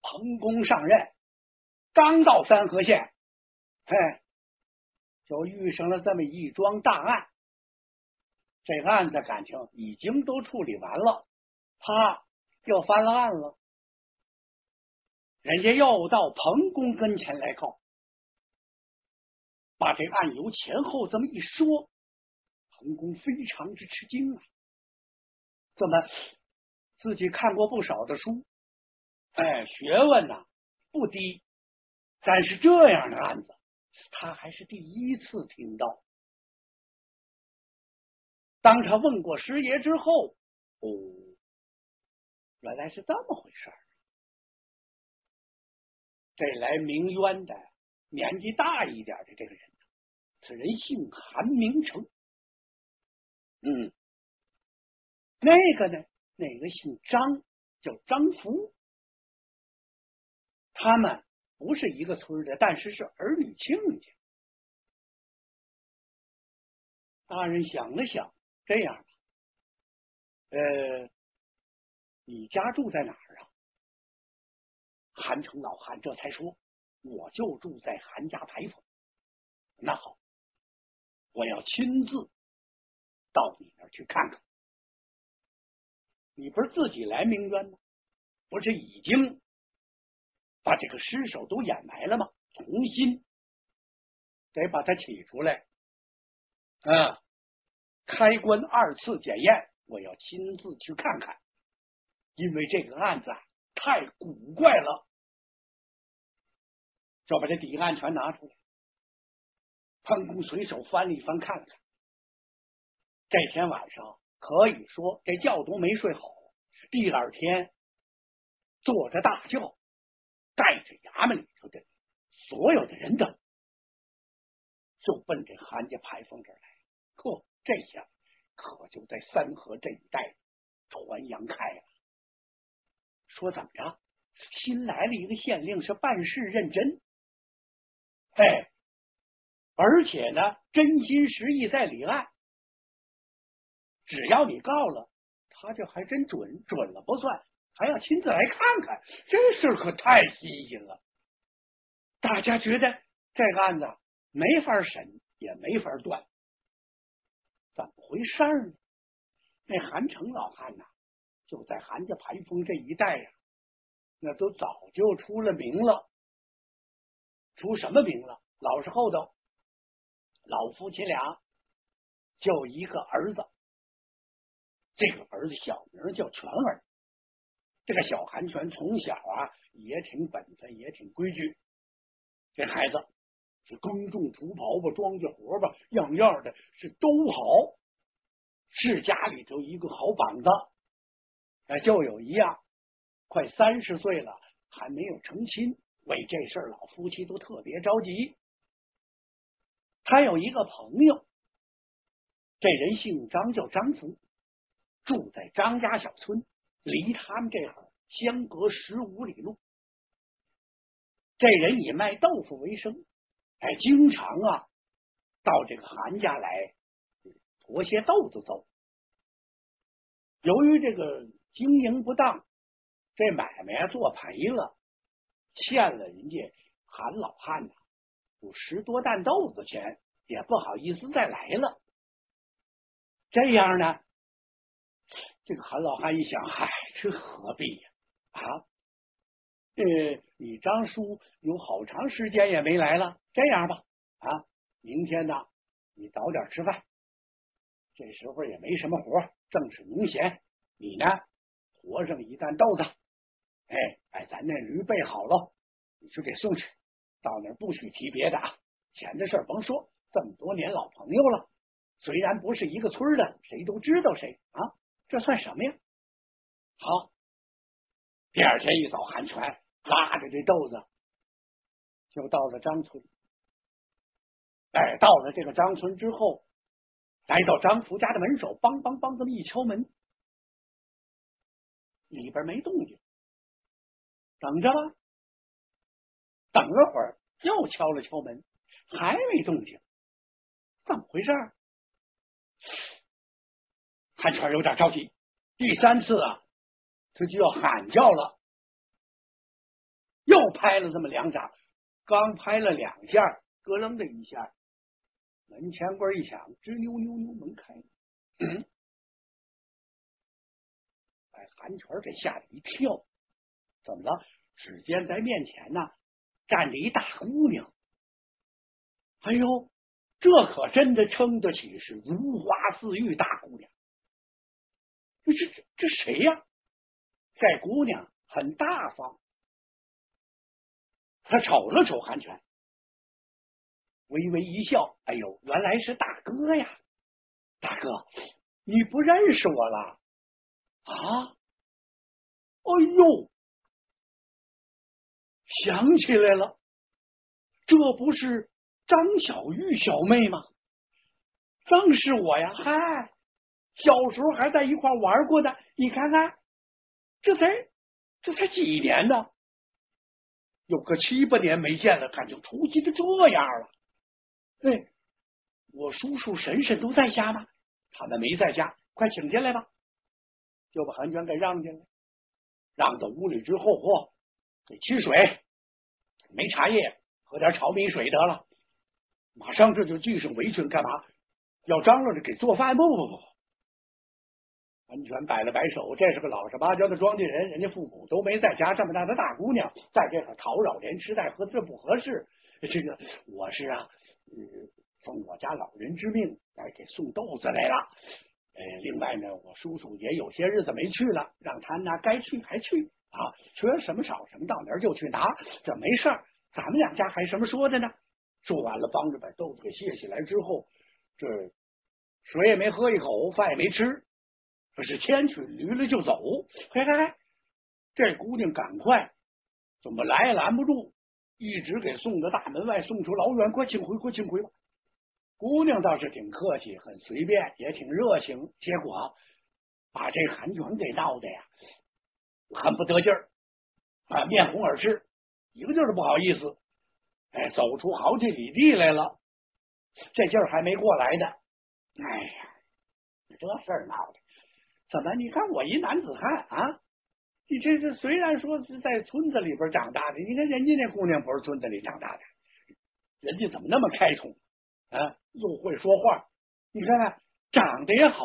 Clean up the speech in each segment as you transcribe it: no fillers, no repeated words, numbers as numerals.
彭公上任，刚到三河县，就遇上了这么一桩大案。这个案子感情已经都处理完了，他又翻了案了。人家又到彭公跟前来告，把这案由前后这么一说，彭公非常之吃惊啊！怎么自己看过不少的书，学问呢不低，但是这样的案子他还是第一次听到。当他问过师爷之后，原来是这么回事。这来鸣冤的年纪大一点的这个人，此人姓韩名成。那个呢，那个姓张，叫张福。他们不是一个村的，但是是儿女亲家。大人想了想，这样吧，你家住在哪儿啊？韩城老韩这才说，我就住在韩家牌坊。那好，我要亲自到你那儿去看看。你不是自己来鸣冤吗？不是已经把这个尸首都掩埋了吗？重新得把它起出来开棺2次检验，我要亲自去看看，因为这个案子太古怪了。就把这底案全拿出来，彭公随手翻了一翻看了看。这天晚上可以说这觉都没睡好，第二天坐着大轿，带着衙门里头的所有的人等，就奔这韩家牌坊这儿来。这下可就在三河这一带传扬开了，说怎么着，新来了一个县令，是办事认真，而且呢真心实意在理案，只要你告了他，就还真准了不算，还要亲自来看看，这事可太新鲜了。大家觉得这个案子没法审，也没法断，怎么回事呢？那韩城老汉就在韩家牌坊这一带那都早就出了名了。出什么名了？老实厚道，老夫妻俩就一个儿子，这个儿子小名叫全儿。这个小韩全从小也挺本分，也挺规矩。这孩子是耕种除刨吧，庄稼活吧，样样的是都好，是家里头一个好膀子。就有一样，快30岁了还没有成亲，为这事老夫妻都特别着急。他有一个朋友，这人姓张，叫张福，住在张家小村，离他们这会儿相隔15里路。这人以卖豆腐为生，经常到这个韩家来驮些豆子走。由于这个经营不当，这买卖做赔了，欠了人家韩老汉有10多担豆子钱，也不好意思再来了。这样呢，这个韩老汉一想，这何必呀？你张叔有好长时间也没来了，这样吧，明天呢，你早点吃饭，这时候也没什么活，正是农闲，你呢驮上1担豆子，咱那驴备好了，你就给送去。到那儿不许提别的钱的事甭说，这么多年老朋友了，虽然不是一个村的，谁都知道谁这算什么呀？好，第二天一早，韩全拉着这豆子就到了张村。到了这个张村之后，来到张福家的门首，梆梆梆这么一敲门，里边没动静，等着吧。等了会儿，又敲了敲门，还没动静，怎么回事？韩全有点着急，第3次他就要喊叫了。 又拍了这么2掌，刚拍了2下，咯楞的一下，门前棍一响，吱扭扭扭，门开了。把韩全给吓了一跳，怎么了？只见在面前呢站着一大姑娘。哎呦，这可真的称得起是如花似玉大姑娘。这谁呀？这姑娘很大方，她瞅了瞅韩全，微微一笑。哎呦，原来是大哥呀！大哥，你不认识我了啊？哎呦，想起来了，这不是张小玉小妹吗？正是我呀！嗨，小时候还在一块玩过的，你看看，这才几年呢？有个7、8年没见了，感情出息的这样了。哎，我叔叔婶婶都在家吗？他们没在家，快请进来吧。就把韩全给让进来，让到屋里之后，给沏水，没茶叶，喝点炒米水得了。马上这就系上围裙，干嘛？要张罗着给做饭？不。韩全摆了摆手，这是个老实巴交的庄稼人，人家父母都没在家，这么大的大姑娘在这可讨扰连吃带喝，这不合适。这个我是奉我家老人之命来给送豆子来了。另外呢，我叔叔也有些日子没去了，让他呢该去还去啊，缺什么少什么到哪儿就去拿，这没事儿。咱们2家还什么说的呢？说完了，帮着把豆子给卸下来之后，这水也没喝一口，饭也没吃，可是牵起驴了就走。嘿，这姑娘赶快，怎么来也拦不住，一直给送到大门外，送出老远，快请回吧。姑娘倒是挺客气，很随便，也挺热情，结果把这韩全给闹的呀很不得劲儿啊，面红耳赤，一个劲儿的不好意思。走出好几里地来了，这劲儿还没过来的。哎呀，这事儿闹的，怎么？你看我一男子汉啊，你这虽然说是在村子里边长大的，你看人家那姑娘不是村子里长大的，人家怎么那么开通啊？又会说话，你看看长得也好。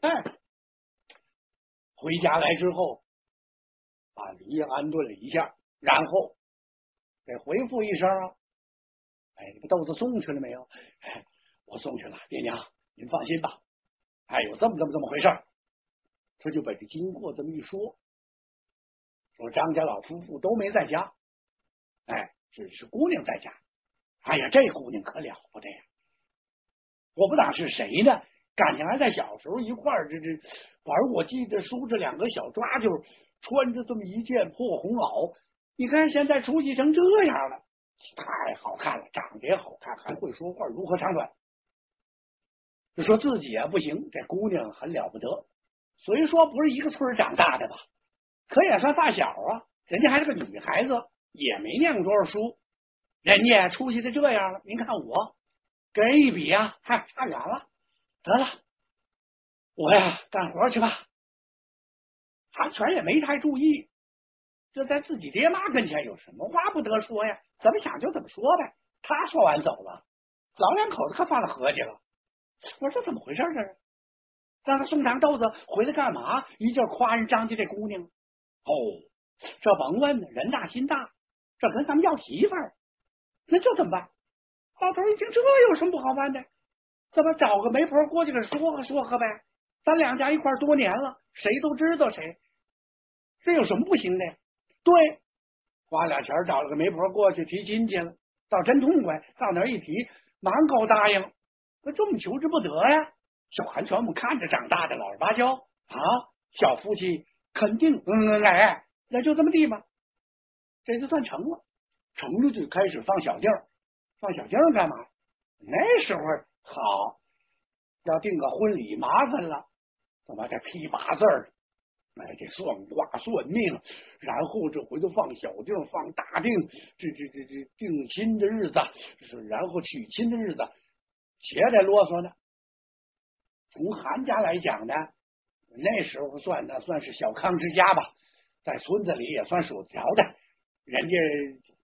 回家来之后，把驴安顿了一下，然后得回复一声啊。这个豆子送去了没有？我送去了，爹娘您放心吧。有这么回事。他就把这经过这么一说，说张家老夫妇都没在家，只是姑娘在家。哎呀，这姑娘可了不得呀！我不当是谁呢，感情还在小时候一块儿这玩过，记得梳着2个小抓阄，穿着这么一件破红袄。你看现在出息成这样了，太好看了，长得也好看，还会说话，如何长短？就说自己也不行，这姑娘很了不得。虽说不是一个村长大的吧，可也算发小啊。人家还是个女孩子，也没念过多少书，人家出息的这样了。您看我跟人一比啊，差远了。得了，我呀干活去吧。韩全也没太注意，这在自己爹妈跟前有什么话不得说呀？怎么想就怎么说呗。他说完走了，老2口子可犯了合计了。我说这怎么回事？这是让他送上豆子回来干嘛？一劲夸人张家这姑娘。这甭问呢，人大心大，这跟咱们要媳妇儿，那这怎么办？老头一听，这有什么不好办的？怎么找个媒婆过去给说和呗？咱2家一块多年了，谁都知道谁，这有什么不行的？对，花俩钱找了个媒婆过去提亲去了，倒真痛快。到那儿一提，满口答应。那这么求之不得呀！小韩全我们看着长大的老实巴交啊，小夫妻肯定那就这么地吧。这就算成了，成了就开始放小镜干嘛？那时候好，要定个婚礼麻烦了，怎么这批8字儿？这算卦算命，然后这回头放小定放大定，这定亲的日子，然后娶亲的日子，且得啰嗦呢。从韩家来讲呢，那时候算是小康之家吧，在村子里也算数得着的。人家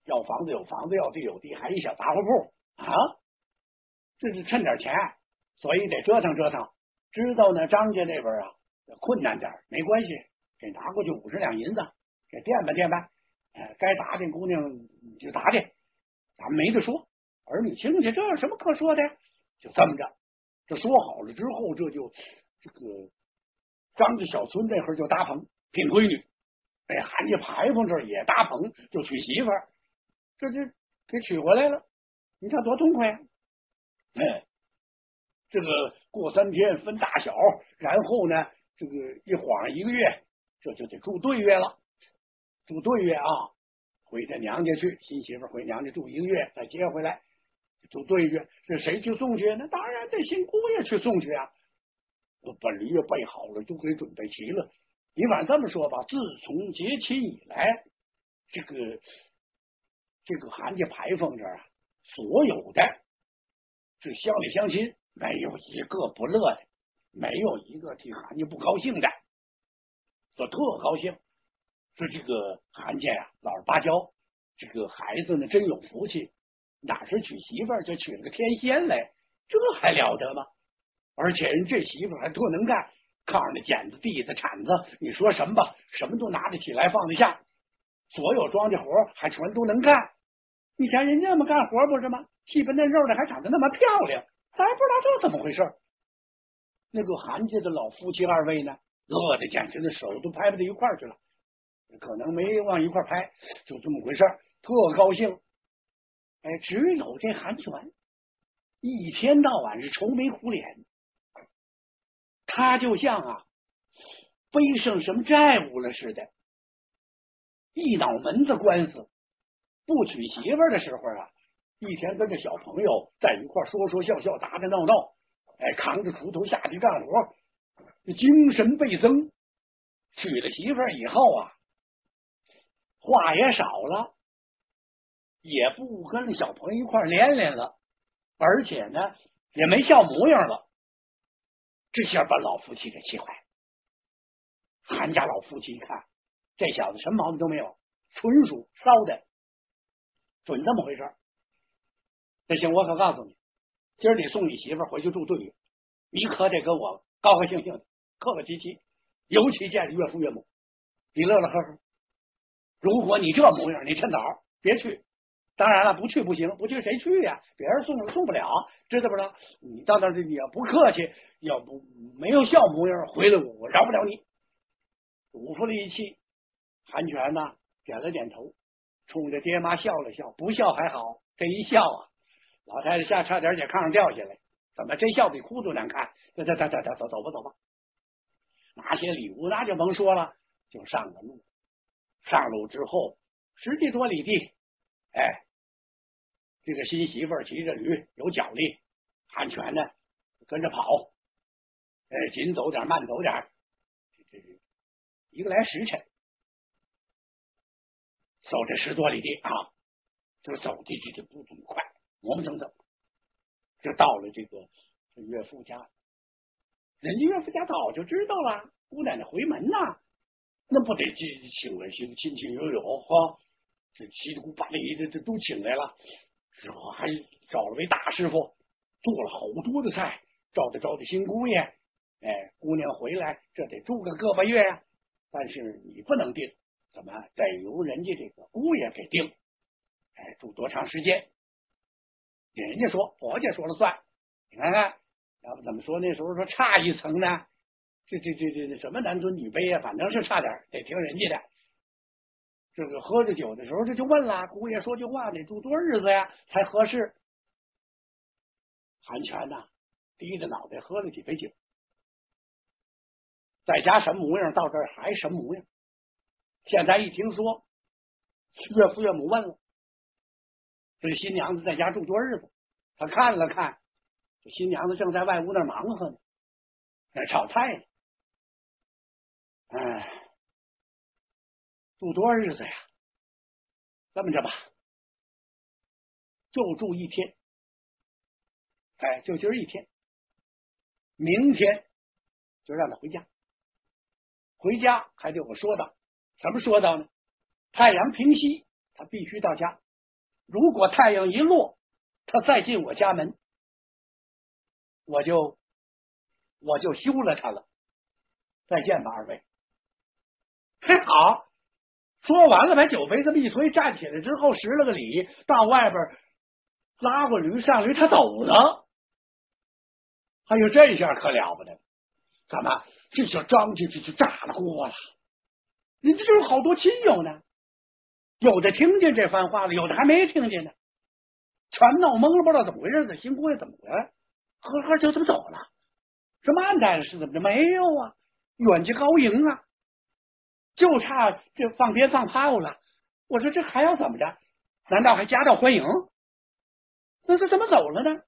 要房子有房子，要地有地，还一小杂货铺啊，这是趁点钱，所以得折腾折腾。知道呢，张家那边啊困难点没关系，给拿过去50两银子，给垫吧垫吧，该打听姑娘你就打听，咱们没得说。儿女亲戚这有什么可说的？就这么着，这说好了之后，这个张家小村那会儿就搭棚聘闺女，韩家牌坊这儿也搭棚就娶媳妇儿，这给娶回来了，你看多痛快啊！这个过3天分大小，然后呢，这个一晃1个月，这就得住对月了。住对月啊，回他娘家去，新媳妇回娘家住1个月，再接回来住对月。这谁去送去？那当然得新姑爷去送去啊。本驴也备好了，都给准备齐了。你反正这么说吧，自从结亲以来，这个韩家牌坊这儿啊，所有的这乡里乡亲没有一个不乐的，没有一个替韩家不高兴的，说特高兴，说这个韩家呀，老实巴交，这个孩子呢真有福气，哪是娶媳妇儿就娶了个天仙来，这还了得吗？而且人这媳妇还特能干，炕上的剪子、地子、铲子，你说什么吧，什么都拿得起来，放得下，所有庄稼活还全都能干。你瞧人家那么干活不是吗？细笨嫩肉的，还长得那么漂亮，咱还不知道这怎么回事。那个韩家的老夫妻2位呢，乐得简直的手都拍不到一块儿去了，可能没往一块拍，就这么回事，特高兴。只有这韩全一天到晚是愁眉苦脸，他就像背上什么债务了似的，一脑门子官司。不娶媳妇的时候啊，一天跟着小朋友在一块说说笑笑，打打闹闹，扛着锄头下地干活，精神倍增。娶了媳妇以后啊，话也少了，也不跟小朋友一块连连了，而且呢也没笑模样了。这下把老夫妻给气坏了。韩家老夫妻一看，这小子什么毛病都没有，纯属烧的，准这么回事。那行，我可告诉你，今儿你送你媳妇回去住对月，你可得跟我高高兴兴的，客客气气，尤其见岳父岳母，你乐乐呵呵。如果你这模样，你趁早别去。当然了，不去不行，不去谁去呀？别人送不了，知道不知道？你到那儿你要不客气，要不没有笑模样回来，我饶不了你。嘱咐了一气，韩全呢点了点头，冲着爹妈笑了笑，不笑还好，这一笑啊，老太太差点在炕上掉下来。怎么这笑比哭都难看？走吧。拿些礼物那就甭说了，就上了路。上路之后10几多里地，这个新媳妇骑着驴有脚力，韩全呢跟着跑，紧走点慢走点，这1个来时辰，走这10多里地啊，就走的这不怎么快，磨磨蹭蹭，就到了这个岳父家。人家岳父家早就知道了，姑奶奶回门呐，那不得请了些亲戚友友哈，这七姑八里的这都请来了，之后还找了位大师傅，做了好多的菜，招待新姑爷。姑娘回来这得住个个把月呀，但是你不能定，怎么得由人家这个姑爷给定？住多长时间？人家说婆家说了算。你看看，要不怎么说那时候说差一层呢？这什么男尊女卑啊，反正是差点，得听人家的。这个喝着酒的时候，这就问了，姑爷说句话，得住多少日子呀才合适？韩全呐，低着脑袋喝了几杯酒，在家什么模样，到这儿还什么模样。现在一听说岳父岳母问了，这新娘子在家住多少日子，他看了看，这新娘子正在外屋那忙活呢，在炒菜呢。住多少日子呀？这么着吧，就住1天，就今儿1天，明天就让他回家。回家还得有个说道，什么说道呢？太阳平西，他必须到家， 如果太阳一落，他再进我家门，我就休了他了。再见吧，二位。还好。说完了，把酒杯这么一推，站起来之后施了个礼，到外边拉过驴上驴，他走了。哎呦，这下可了不得！怎么这小张家这就炸了锅了？人家这有好多亲友呢，有的听见这番话了，有的还没听见呢，全闹懵了，不知道怎么回事呢。新姑爷怎么回来？呵就这么走了？这慢待了是怎么着？没有啊，远近高迎啊，就差这放鞭放炮了。我说这还要怎么着？难道还夹道欢迎？那这怎么走了呢？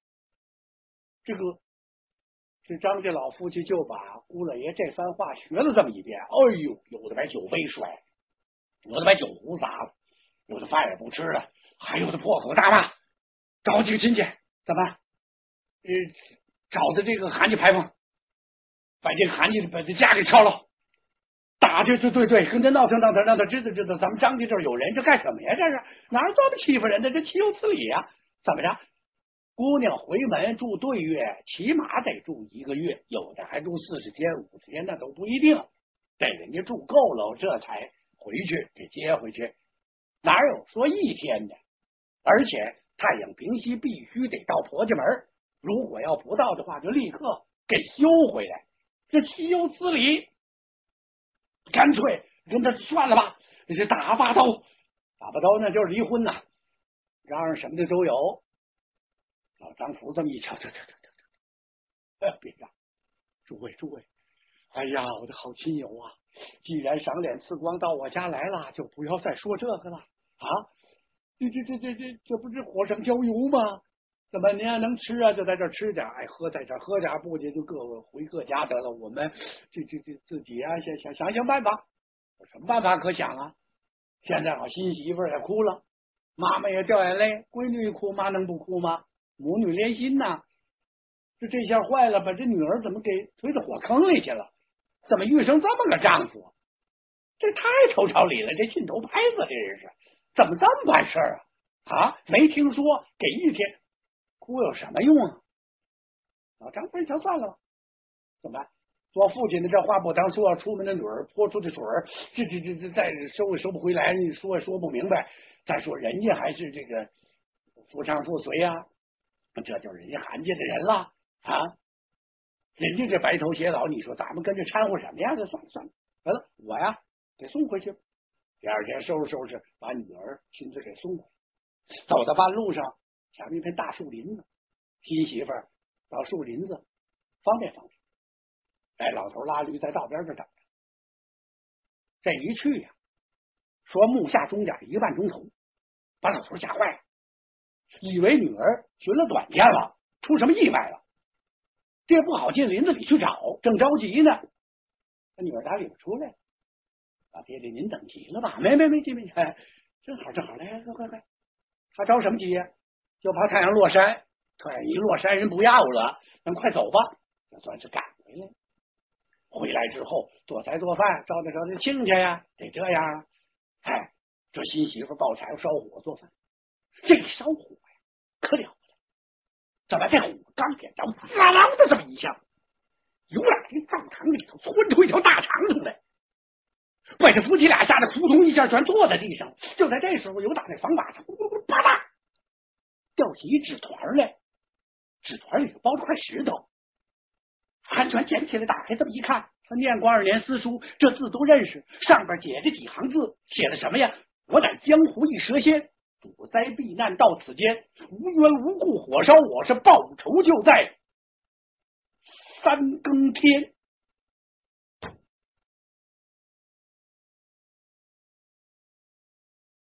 这张家老夫妻就把姑老爷这番话学了这么一遍。哎呦，有的把酒杯摔了，有的把酒壶砸了，有的饭也不吃了，还有的破口大骂，找几个亲戚怎么找的这个韩家牌坊，把这个韩家把这家给敲了，打对，跟这闹腾，让他知道咱们张家这儿有人，这干什么呀？这是哪儿这么欺负人的？这岂有此理呀！怎么着？姑娘回门住对月，起码得住1个月，有的还住40天、50天，那都不一定。等人家住够了，这才回去给接回去，哪有说1天的？而且太阳平息，必须得到婆家门，如果要不到的话，就立刻给休回来，这岂有此理！干脆跟他算了吧，这打把刀那就是离婚呐，嚷什么的都有。老张福这么一瞧，别嚷！诸位，哎呀，我的好亲友啊，既然赏脸赐光到我家来了，就不要再说这个了啊！这不是火上浇油吗？怎么您要能吃啊，就在这儿吃点，喝在这儿喝点，不去就各回各家得了。我们这自己啊，想办法。有什么办法可想啊？现在好，新媳妇也哭了，妈妈也掉眼泪，闺女哭，妈能不哭吗？母女连心呐，这下坏了，把这女儿怎么给推到火坑里去了？怎么遇上这么个丈夫？这太头朝里了，这劲头拍子，这人是怎么这么办事啊？没听说给1天，哭有什么用啊？老张一瞧算了，怎么办？做父亲的这话不当说，出门的女儿泼出的水儿，这再收也收不回来，你说也说不明白。再说人家还是这个夫唱妇随啊。这就是人家韩家的人了啊！人家这白头偕老，你说咱们跟着掺和什么呀？这算了，完了，我呀给送回去。第2天收拾，把女儿亲自给送回来。走到半路上，前面一片大树林子，新媳妇儿到树林子方便。老头拉驴在道边这等着。这一去呀，说木下钟点1个半钟头，把老头吓坏了。以为女儿寻了短见了，出什么意外了，这不好进林子里去找，正着急呢。那女儿打里边出来了，老爹爹您等急了吧？没急，正好来，快！他着什么急呀？就怕太阳落山，太阳一落山人不要了，咱快走吧，这算是赶回来。回来之后做菜做饭，招待亲家呀，得这样。这新媳妇抱柴烧火做饭，这烧火呀可了不得，怎么这火刚点着，嗷嗷的这么一下，有俩这灶堂里头窜出一条大长虫来，把这夫妻俩吓得扑通一下全坐在地上。就在这时候，有打那房瓦上啪嗒掉起一纸团来，纸团里头包着块石头。韩全捡起来打开，这么一看，他念过2年私书，这字都认识，上边写着几行字，写的什么呀？我乃江湖一蛇仙，躲灾避难到此间，无缘无故火烧我，是报仇就在3更天。